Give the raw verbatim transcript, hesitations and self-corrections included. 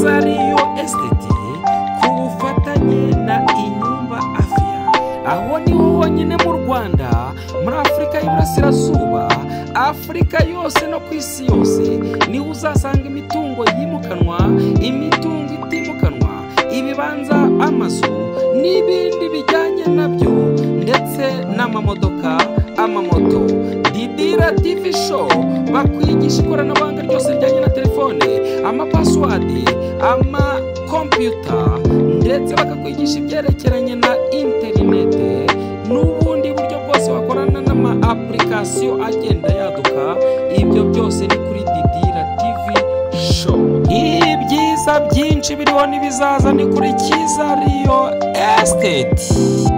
Kiza Rio Estate ku bufatanye na Inyumba Afya. Aho ni ho honyine mu Rwanda, muri Afurika y'Iburasirazuba, Afurika yose no ku isi yose, niho uzasanga imitungo yimukanwa, imitungo itimukanwa, ibibanza, amazu n'ibindi bijyanye nabyo, ndetse n'amamodoka, amamoto. Didira T V show bakwigisha ikoranabuhanga ryose rijyanye na telefone, amapassword, ama computer, ndetse bakakwigisha ibyerekeranye na internet n'ubundi buryo bwose wakorana n'ama application agenda yaduka. Ibyo byose ni kuri Didira T V show. Ibyiza byinshi biriho n'ibizaza ni kuri Kiza Rio Estate.